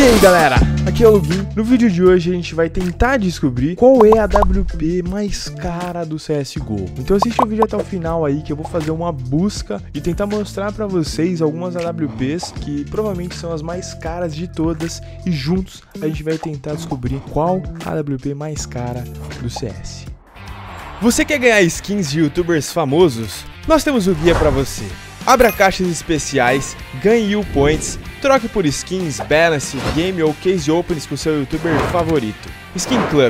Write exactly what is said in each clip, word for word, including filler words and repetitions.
aí galera, aqui é o Lugin. No vídeo de hoje a gente vai tentar descobrir qual é a W P mais cara do C S G O. Então assiste o vídeo até o final aí que eu vou fazer uma busca e tentar mostrar pra vocês algumas A W Ps que provavelmente são as mais caras de todas, e juntos a gente vai tentar descobrir qual a W P mais cara do C S. Você quer ganhar skins de youtubers famosos? Nós temos o guia pra você. Abra caixas especiais, ganhe U Points, troque por skins, balance, game ou case opens com seu youtuber favorito. Skin Club.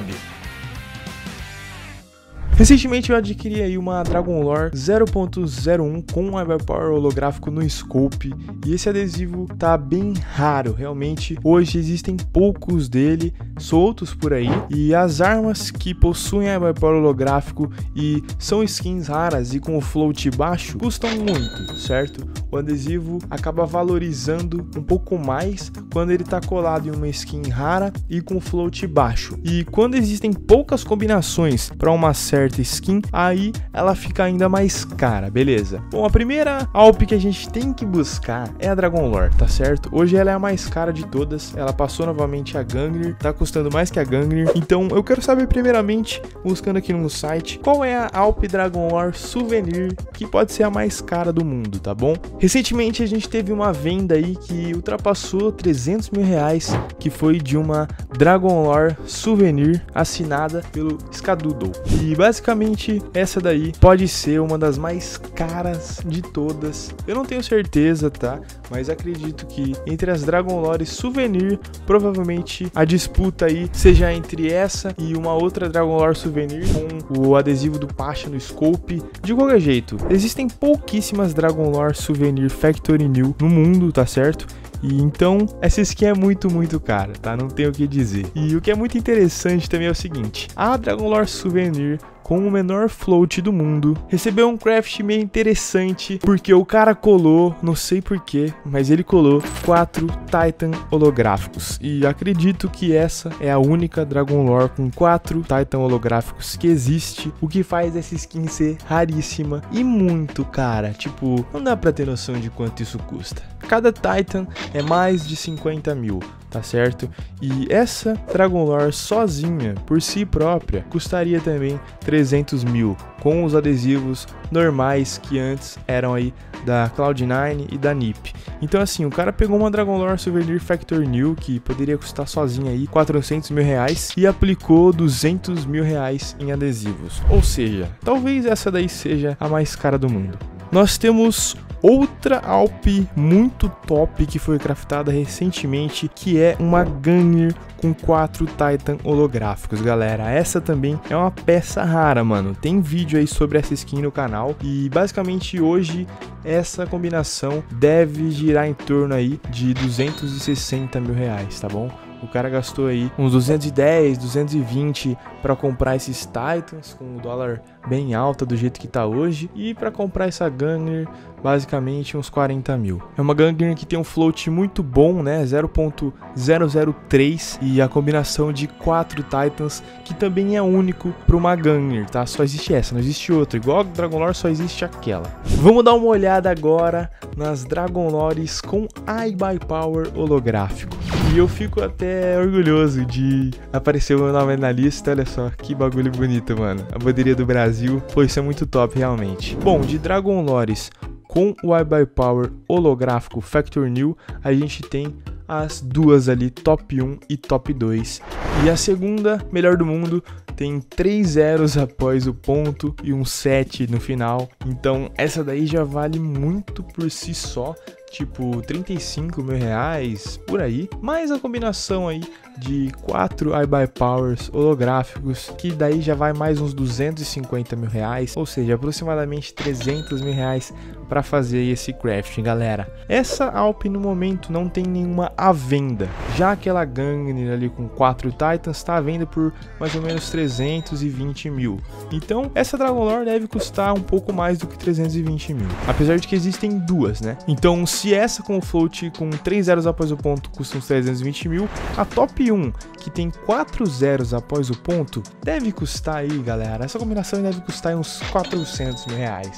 Recentemente eu adquiri aí uma Dragon Lore zero ponto zero um com um Hyperpower holográfico no scope, e esse adesivo tá bem raro, realmente hoje existem poucos dele soltos por aí, e as armas que possuem Hyperpower holográfico e são skins raras e com o float baixo custam muito, certo? O adesivo acaba valorizando um pouco mais quando ele tá colado em uma skin rara e com float baixo, e quando existem poucas combinações para uma certa skin, aí ela fica ainda mais cara, beleza? Bom, a primeira A W P que a gente tem que buscar é a Dragon Lore, tá certo? Hoje ela é a mais cara de todas, ela passou novamente a Gungnir, tá custando mais que a Gungnir, então eu quero saber primeiramente, buscando aqui no site, qual é a A W P Dragon Lore Souvenir que pode ser a mais cara do mundo, tá bom? Recentemente a gente teve uma venda aí que ultrapassou trezentos mil reais, que foi de uma Dragon Lore Souvenir assinada pelo Skadoodle, e basicamente Basicamente, essa daí pode ser uma das mais caras de todas. Eu não tenho certeza, tá? Mas acredito que entre as Dragon Lore Souvenir, provavelmente a disputa aí seja entre essa e uma outra Dragon Lore Souvenir com o adesivo do Pasha no scope. De qualquer jeito, existem pouquíssimas Dragon Lore Souvenir Factory New no mundo, tá certo? E então, essa skin é muito, muito cara, tá? Não tenho o que dizer. E o que é muito interessante também é o seguinte: a Dragon Lore Souvenir com o menor float do mundo recebeu um craft meio interessante, porque o cara colou, não sei porquê, mas ele colou quatro Titan holográficos, e acredito que essa é a única Dragon Lore com quatro Titan holográficos que existe, o que faz essa skin ser raríssima e muito cara. Tipo, não dá pra ter noção de quanto isso custa. Cada Titan é mais de cinquenta mil, tá certo? E essa Dragon Lore sozinha, por si própria, custaria também trezentos mil, com os adesivos normais que antes eram aí da Cloud nine e da N I P. Então assim, o cara pegou uma Dragon Lore Souvenir Factory New, que poderia custar sozinha aí quatrocentos mil reais, e aplicou duzentos mil reais em adesivos. Ou seja, talvez essa daí seja a mais cara do mundo. Nós temos outra A W P muito top que foi craftada recentemente, que é uma Gungnir com quatro Titan holográficos, galera. Essa também é uma peça rara, mano. Tem vídeo aí sobre essa skin no canal, e basicamente hoje essa combinação deve girar em torno aí de duzentos e sessenta mil reais, tá bom? O cara gastou aí uns duzentos e dez, duzentos e vinte para comprar esses Titans, com o dólar bem alto do jeito que tá hoje, e para comprar essa Gungnir basicamente uns quarenta mil. É uma Gungnir que tem um float muito bom, né, zero ponto zero zero três, e a combinação de quatro Titans, que também é único para uma Gungnir, tá? Só existe essa, não existe outra. Igual a Dragon Lore, só existe aquela. Vamos dar uma olhada agora nas Dragon Lores com Hyperpower holográfico. E eu fico até orgulhoso de aparecer o meu nome na lista. Olha só, que bagulho bonito, mano. A bandeirinha do Brasil. Pô, isso é muito top, realmente. Bom, de Dragon Lores com o Hyperpower holográfico Factory New, a gente tem as duas ali, top um e top dois. E a segunda, melhor do mundo, tem três zeros após o ponto e um sete no final. Então essa daí já vale muito por si só, tipo trinta e cinco mil reais, por aí. Mais a combinação aí de quatro Hyperpowers holográficos, que daí já vai mais uns duzentos e cinquenta mil reais, ou seja, aproximadamente trezentos mil reais para fazer esse crafting, galera. Essa A W P no momento não tem nenhuma à venda, já aquela Gungnir ali com quatro Titans está à venda por mais ou menos trezentos e vinte mil. Então essa Dragon Lore deve custar um pouco mais do que trezentos e vinte mil, apesar de que existem duas, né? Então se essa com o float com três zeros após o ponto custa uns trezentos e vinte mil, a top um, que tem quatro zeros após o ponto, deve custar aí, galera, essa combinação deve custar uns quatrocentos mil reais.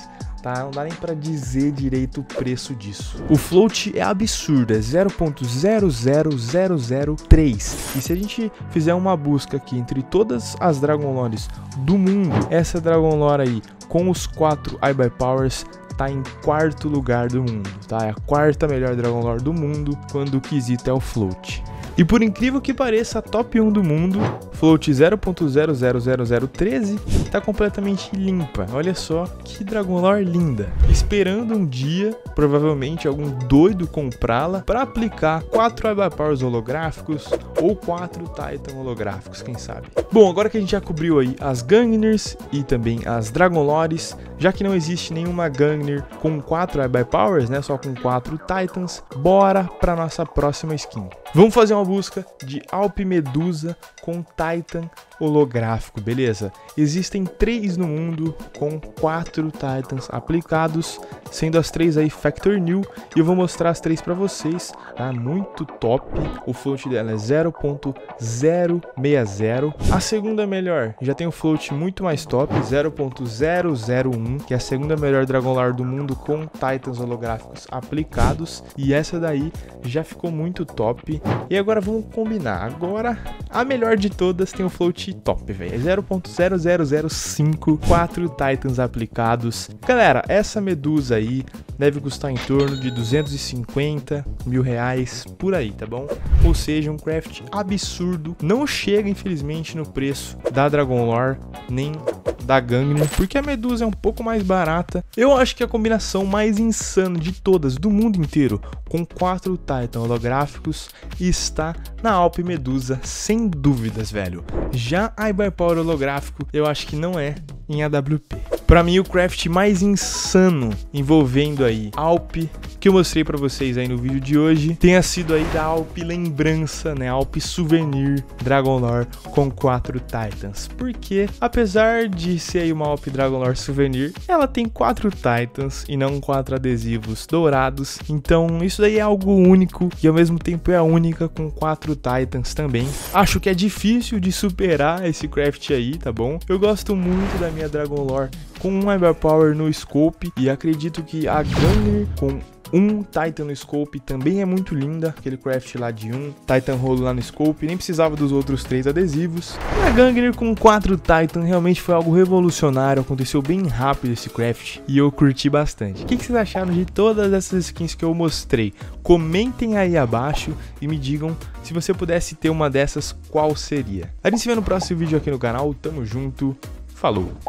tá? Não dá nem pra dizer direito o preço disso. O float é absurdo, é zero ponto zero zero zero zero três. E se a gente fizer uma busca aqui entre todas as Dragon Lores do mundo, essa Dragon Lore aí com os quatro iBuyPowers tá em quarto lugar do mundo, tá? É a quarta melhor Dragon Lore do mundo quando o quesito é o float. E por incrível que pareça, a top um do mundo, float zero ponto zero zero zero zero treze, tá completamente limpa. Olha só que Dragon Lore linda. Esperando um dia, provavelmente, algum doido comprá-la para aplicar quatro iBuyPowers holográficos ou quatro Titan holográficos, quem sabe. Bom, agora que a gente já cobriu aí as Gangners e também as Dragon Lores, já que não existe nenhuma Gangner com quatro iBuyPowers, né, só com quatro Titans, bora para nossa próxima skin. Vamos fazer uma busca de Alp Medusa com Titan holográfico, beleza? Existem três no mundo com quatro Titans aplicados, sendo as três aí Factor New, e eu vou mostrar as três para vocês, tá? Muito top. O float dela é zero ponto zero seis zero. A segunda melhor já tem um float muito mais top, zero ponto zero zero um, que é a segunda melhor Dragon Lore do mundo com Titans holográficos aplicados, e essa daí já ficou muito top. E agora vamos combinar. Agora a melhor de todas tem o float top, velho. zero ponto zero zero zero cinco, quatro Titans aplicados. Galera, essa Medusa aí deve custar em torno de duzentos e cinquenta mil reais por aí, tá bom? Ou seja, um craft absurdo. Não chega, infelizmente, no preço da Dragon Lore, nem da Gangner, porque a Medusa é um pouco mais barata. Eu acho que a combinação mais insana de todas do mundo inteiro, com quatro Titan holográficos, está na Alp Medusa, sem dúvidas, velho. Já a iBuyPower holográfico, eu acho que não é em A W P. Pra mim, o craft mais insano envolvendo aí Alp, que eu mostrei pra vocês aí no vídeo de hoje, tenha sido aí da Alp Lembrança, né? Alp Souvenir Dragon Lore com quatro Titans. Porque, apesar de ser aí uma Alp Dragon Lore Souvenir, ela tem quatro Titans e não quatro adesivos dourados. Então, isso daí é algo único e ao mesmo tempo é a única com quatro Titans também. Acho que é difícil de superar esse craft aí, tá bom? Eu gosto muito da minha Dragon Lore com um iBuyPower no scope, e acredito que a Gangner com um Titan no scope também é muito linda, aquele craft lá de um Titan rolo lá no scope, nem precisava dos outros três adesivos. E a Gangner com quatro Titan realmente foi algo revolucionário, aconteceu bem rápido esse craft e eu curti bastante. O que, que vocês acharam de todas essas skins que eu mostrei? Comentem aí abaixo e me digam, se você pudesse ter uma dessas, qual seria? A gente se vê no próximo vídeo aqui no canal, tamo junto, falou!